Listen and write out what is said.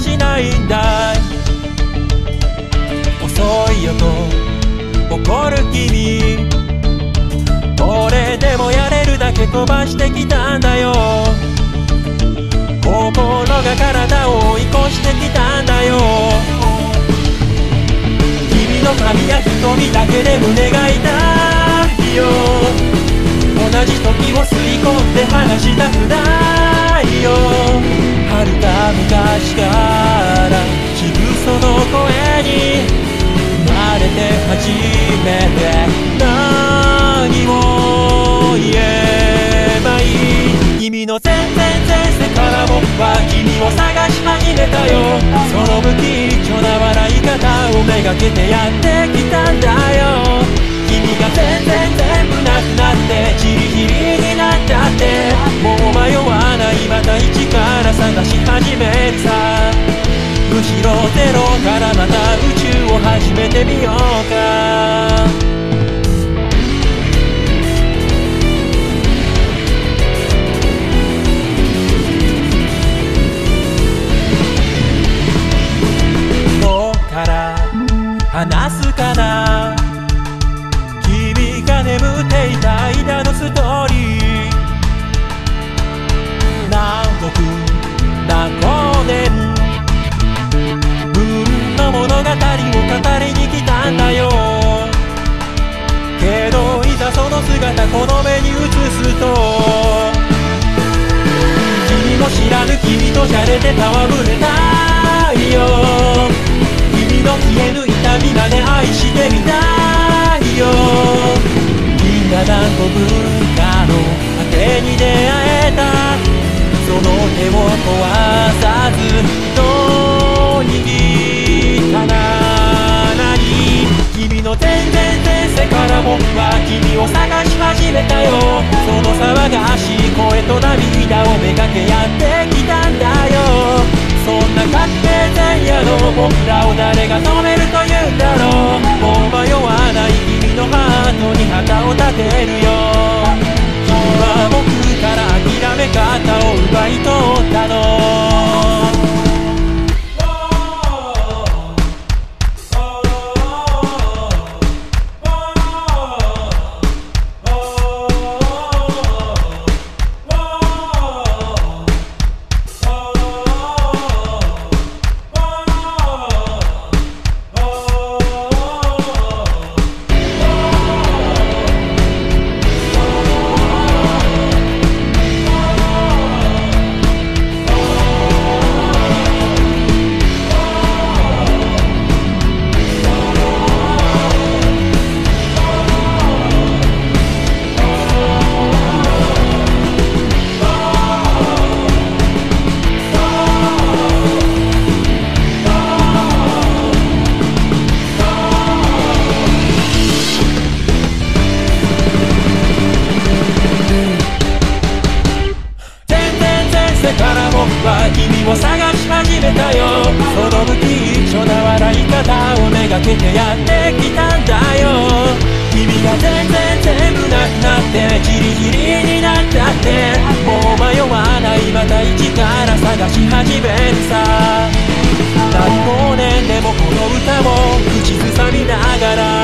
しないんだ。遅いよと怒る君、俺でもやれるだけ飛ばしてきたんだよ。心が体を追い越してきたんだよ。君の髪や瞳だけで胸が痛いよ。同じ時を吸い込んで離したくないよ。遥か昔から聞くその声に生まれて初めて何を言えばいい。君の全然前世から僕は君を探し始めたよ。その不吉祥な笑い方をめがけてやってきたんだよ。君が全部なくなってチリヒリになったって、もう迷わない、また一から探し始めるさ。むしろゼロからまた宇宙を始めてみようか。どっから話すかな、君が眠っていた間のストーリー。何億何光年分の物語を語りに来たんだよ。けどいざその姿この目に映すと、君も知らぬ君とじゃれて戯れたいよ。君の消えぬ痛みまで愛してみたいよ。みんな何個分かの果てに出会えた、その手を壊さずと握ったな。何、君の全然前世から僕は君を探し始めたよ。その騒がしい声と涙をめがけやってきたんだよ。そんな確定前夜の僕らを誰が止めるというんだろう。もう迷わない君のハートに旗を立てるよ。君は僕から諦め方を奪い取ったの。君を探し始めたよ。その不吉祥な笑い方をめがけてやってきたんだよ。君が全部なくなってチリヒリになったって、もう迷わない、また一から探し始めるさ。何光年でもこの歌を口ずさみながら